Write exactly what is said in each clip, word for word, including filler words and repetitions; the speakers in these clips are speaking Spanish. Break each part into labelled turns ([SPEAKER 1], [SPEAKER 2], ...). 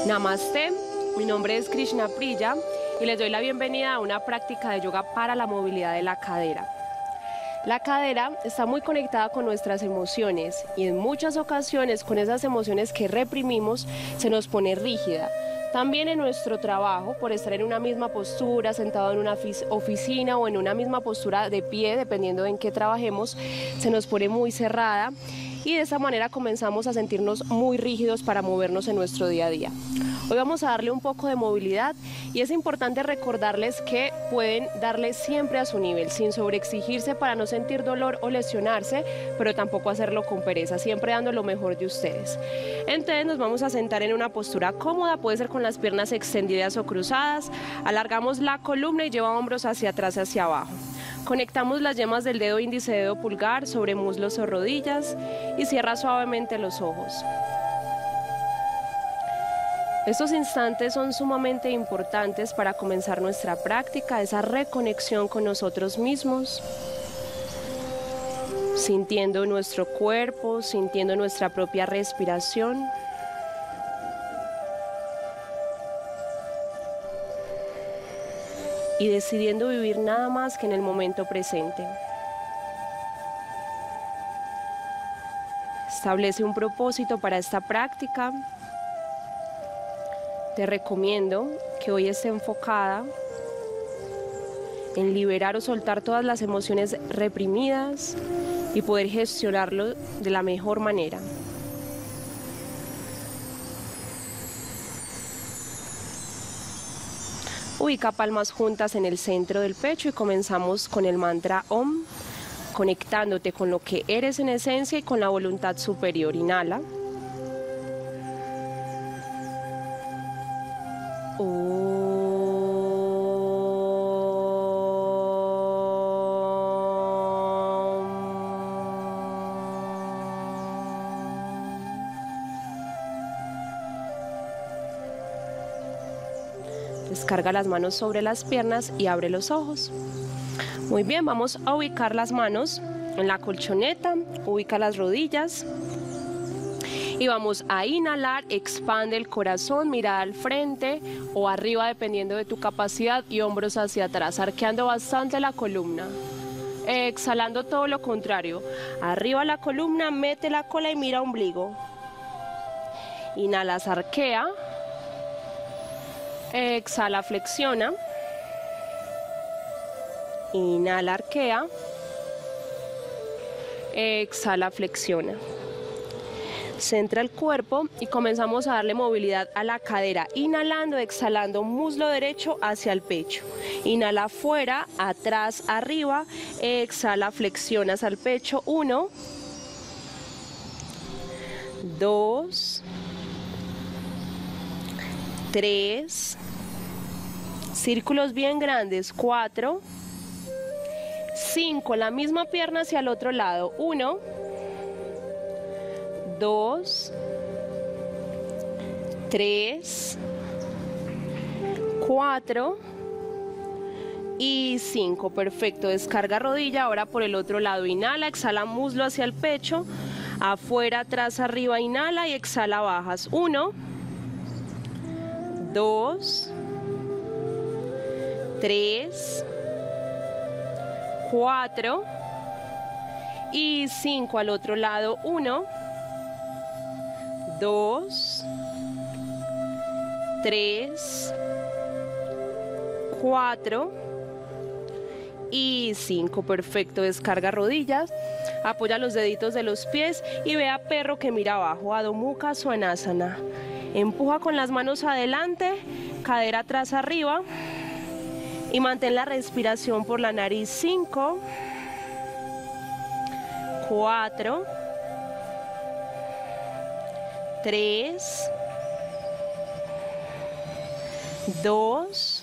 [SPEAKER 1] Namaste, mi nombre es Krishna Priya y les doy la bienvenida a una práctica de yoga para la movilidad de la cadera. La cadera está muy conectada con nuestras emociones y en muchas ocasiones con esas emociones que reprimimos se nos pone rígida. También en nuestro trabajo, por estar en una misma postura, sentado en una oficina o en una misma postura de pie, dependiendo de en qué trabajemos, se nos pone muy cerrada y de esa manera comenzamos a sentirnos muy rígidos para movernos en nuestro día a día. Hoy vamos a darle un poco de movilidad y es importante recordarles que pueden darle siempre a su nivel, sin sobreexigirse para no sentir dolor o lesionarse, pero tampoco hacerlo con pereza, siempre dando lo mejor de ustedes. Entonces nos vamos a sentar en una postura cómoda, puede ser con las piernas extendidas o cruzadas, alargamos la columna y lleva hombros hacia atrás, hacia abajo. Conectamos las yemas del dedo índice y dedo pulgar sobre muslos o rodillas y cierra suavemente los ojos. Estos instantes son sumamente importantes para comenzar nuestra práctica, esa reconexión con nosotros mismos, sintiendo nuestro cuerpo, sintiendo nuestra propia respiración. Y decidiendo vivir nada más que en el momento presente. Establece un propósito para esta práctica. Te recomiendo que hoy esté enfocada en liberar o soltar todas las emociones reprimidas y poder gestionarlo de la mejor manera. Ubica palmas juntas en el centro del pecho y comenzamos con el mantra Om, conectándote con lo que eres en esencia y con la voluntad superior. Inhala. Descarga las manos sobre las piernas y abre los ojos. Muy bien, vamos a ubicar las manos en la colchoneta, ubica las rodillas y vamos a inhalar, expande el corazón, mirada al frente o arriba dependiendo de tu capacidad y hombros hacia atrás, arqueando bastante la columna. Exhalando todo lo contrario, arriba la columna, mete la cola y mira ombligo. Inhalas, arquea. Exhala, flexiona. Inhala, arquea. Exhala, flexiona. Centra el cuerpo y comenzamos a darle movilidad a la cadera. Inhalando, exhalando, muslo derecho hacia el pecho. Inhala afuera, atrás, arriba. Exhala, flexionas al pecho. Uno. Dos. Tres. Círculos bien grandes. Cuatro. Cinco. La misma pierna hacia el otro lado. Uno. Dos. Tres. Cuatro. Y cinco. Perfecto. Descarga rodilla. Ahora por el otro lado. Inhala, exhala muslo hacia el pecho. Afuera, atrás, arriba. Inhala y exhala, bajas. Uno. Dos, tres, cuatro y cinco al otro lado. Uno, dos, tres, cuatro y cinco. Perfecto. Descarga rodillas, apoya los deditos de los pies y ve a perro que mira abajo. Adho Mukha Svanasana. Empuja con las manos adelante, cadera atrás arriba y mantén la respiración por la nariz. Cinco, cuatro, tres, dos,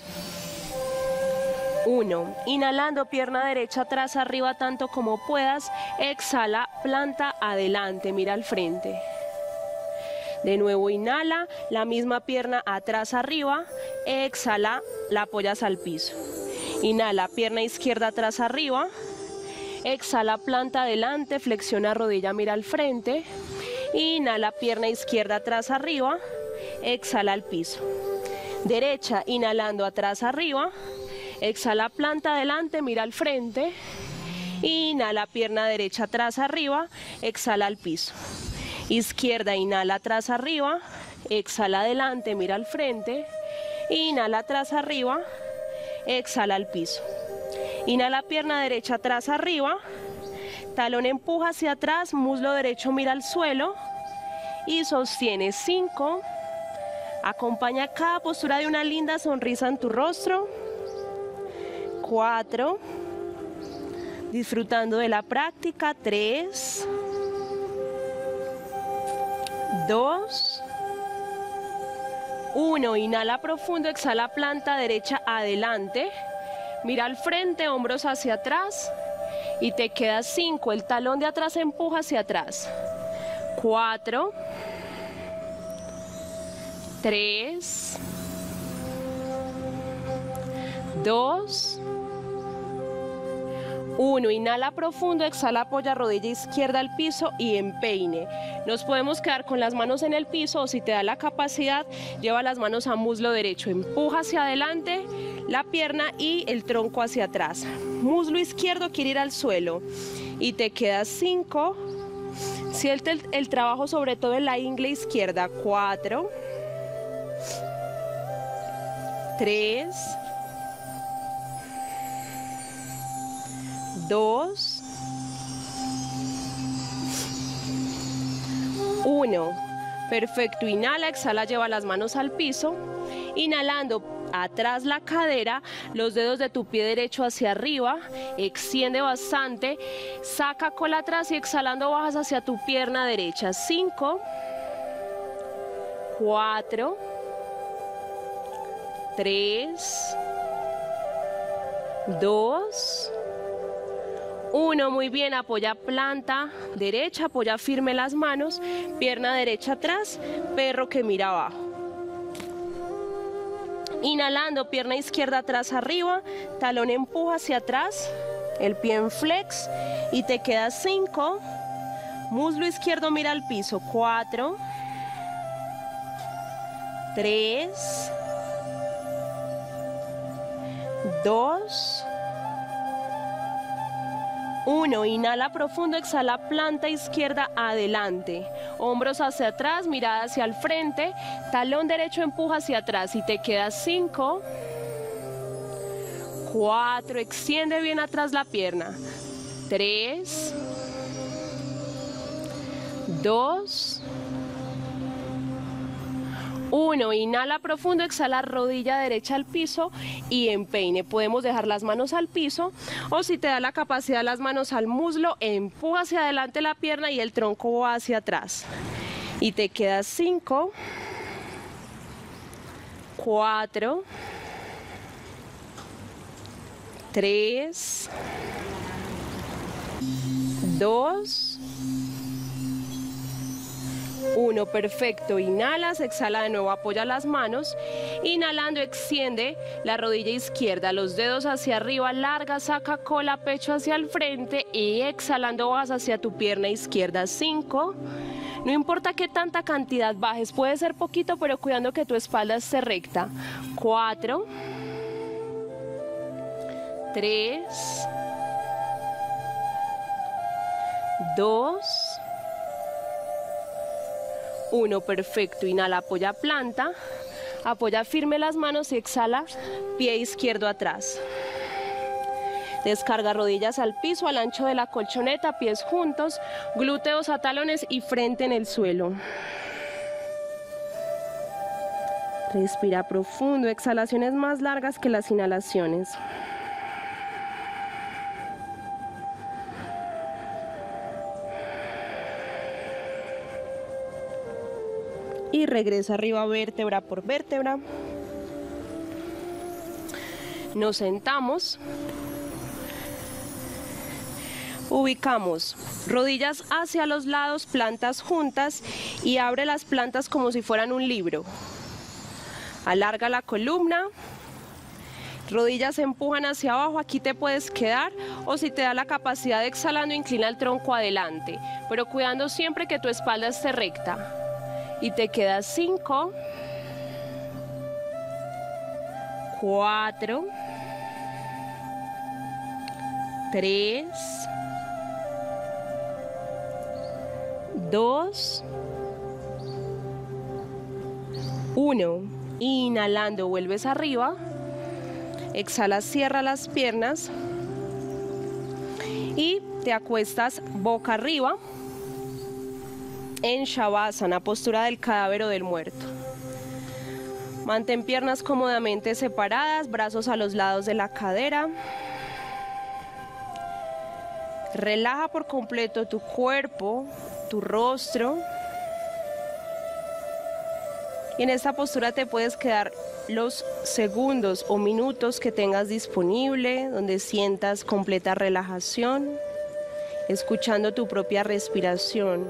[SPEAKER 1] uno. Inhalando, pierna derecha atrás arriba tanto como puedas. Exhala, planta adelante, mira al frente. De nuevo inhala, la misma pierna atrás arriba, exhala, la apoyas al piso. Inhala, pierna izquierda atrás arriba, exhala, planta adelante, flexiona rodilla, mira al frente. Inhala, pierna izquierda atrás arriba, exhala al piso. Derecha, inhalando atrás arriba, exhala planta adelante, mira al frente, inhala pierna derecha atrás arriba, exhala al piso. Izquierda, inhala atrás arriba, exhala adelante, mira al frente, inhala atrás arriba, exhala al piso. Inhala pierna derecha atrás arriba, talón empuja hacia atrás, muslo derecho mira al suelo y sostiene cinco. Acompaña cada postura de una linda sonrisa en tu rostro. Cuatro. Disfrutando de la práctica. Tres. Dos. Uno. Inhala profundo, exhala planta derecha adelante. Mira al frente, hombros hacia atrás. Y te quedas cinco. El talón de atrás empuja hacia atrás. Cuatro. Tres. Dos. Uno. Inhala profundo, exhala, apoya rodilla izquierda al piso y empeine. Nos podemos quedar con las manos en el piso o si te da la capacidad, lleva las manos a muslo derecho. Empuja hacia adelante la pierna y el tronco hacia atrás. Muslo izquierdo quiere ir al suelo y te quedas cinco. Siente el, el trabajo sobre todo en la ingle izquierda. Cuatro. Tres. Dos. Uno. Perfecto. Inhala, exhala, lleva las manos al piso. Inhalando atrás la cadera, los dedos de tu pie derecho hacia arriba, extiende bastante, saca cola atrás y exhalando bajas hacia tu pierna derecha. Cinco. Cuatro. Tres. Dos. Uno, muy bien, apoya planta derecha, apoya firme las manos, pierna derecha atrás, perro que mira abajo. Inhalando, pierna izquierda atrás arriba, talón empuja hacia atrás, el pie en flex y te quedas cinco. Muslo izquierdo mira al piso. Cuatro. Tres. Dos. Uno, inhala profundo, exhala planta izquierda adelante, hombros hacia atrás, mirada hacia el frente, talón derecho empuja hacia atrás y te quedas cinco, cuatro, extiende bien atrás la pierna, tres, dos, uno, inhala profundo, exhala rodilla derecha al piso y empeine. Podemos dejar las manos al piso o si te da la capacidad las manos al muslo, empuja hacia adelante la pierna y el tronco va hacia atrás. Y te quedas cinco, cuatro, tres, dos, uno, perfecto. Inhalas, exhala de nuevo, apoya las manos. Inhalando, extiende la rodilla izquierda, los dedos hacia arriba, larga, saca cola, pecho hacia el frente y exhalando vas hacia tu pierna izquierda. Cinco. No importa qué tanta cantidad bajes, puede ser poquito, pero cuidando que tu espalda esté recta. Cuatro. Tres. Dos. Uno, perfecto. Inhala, apoya planta, apoya firme las manos y exhala, pie izquierdo atrás. Descarga rodillas al piso, al ancho de la colchoneta, pies juntos, glúteos a talones y frente en el suelo. Respira profundo, exhalaciones más largas que las inhalaciones. Y regresa arriba vértebra por vértebra. Nos sentamos. Ubicamos rodillas hacia los lados, plantas juntas y abre las plantas como si fueran un libro. Alarga la columna. Rodillas se empujan hacia abajo, aquí te puedes quedar o si te da la capacidad de exhalando, inclina el tronco adelante, pero cuidando siempre que tu espalda esté recta. Y te quedas cinco, cuatro, tres, dos, uno. Inhalando, vuelves arriba. Exhala, cierra las piernas y te acuestas boca arriba en Shavasana, postura del cadáver o del muerto. Mantén piernas cómodamente separadas, brazos a los lados de la cadera. Relaja por completo tu cuerpo, tu rostro. Y en esta postura te puedes quedar los segundos o minutos que tengas disponible, donde sientas completa relajación, escuchando tu propia respiración.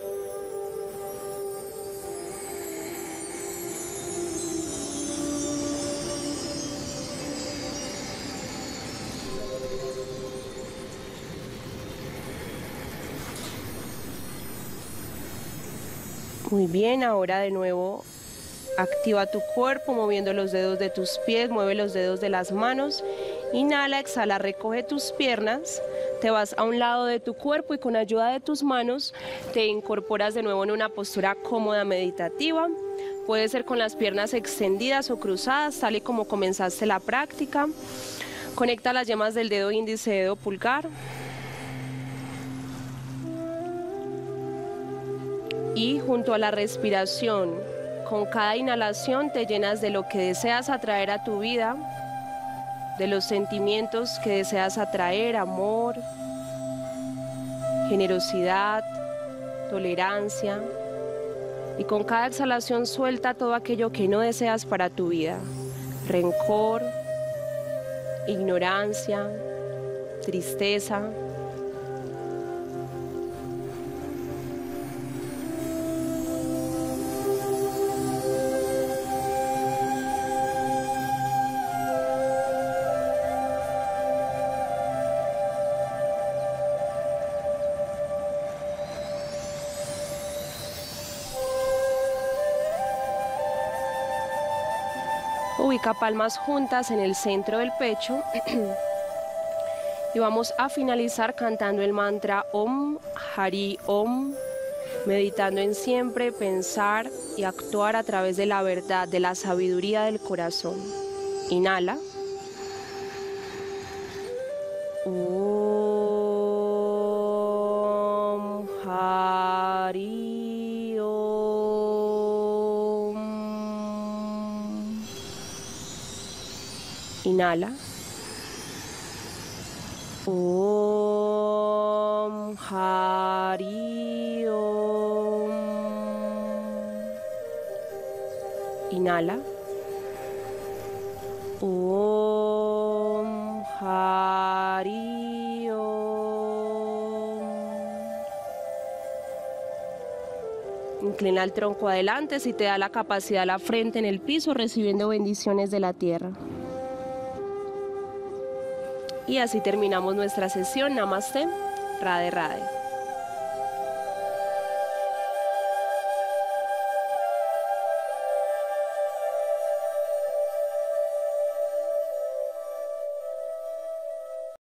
[SPEAKER 1] Muy bien, ahora de nuevo activa tu cuerpo moviendo los dedos de tus pies, mueve los dedos de las manos. Inhala, exhala, recoge tus piernas, te vas a un lado de tu cuerpo y con ayuda de tus manos te incorporas de nuevo en una postura cómoda meditativa. Puede ser con las piernas extendidas o cruzadas, tal y como comenzaste la práctica. Conecta las yemas del dedo índice y dedo pulgar. Y junto a la respiración, con cada inhalación te llenas de lo que deseas atraer a tu vida, de los sentimientos que deseas atraer, amor, generosidad, tolerancia. Y con cada exhalación suelta todo aquello que no deseas para tu vida. Rencor, ignorancia, tristeza. Ubica palmas juntas en el centro del pecho y vamos a finalizar cantando el mantra Om Hari Om, meditando en siempre pensar y actuar a través de la verdad, de la sabiduría del corazón. Inhala. Om Hari Om. Inhala. Om Hari Om. Inhala. Om Hari Om. Inclina el tronco adelante si te da la capacidad, la frente en el piso, recibiendo bendiciones de la tierra. Y así terminamos nuestra sesión. Namaste, Radhe Radhe.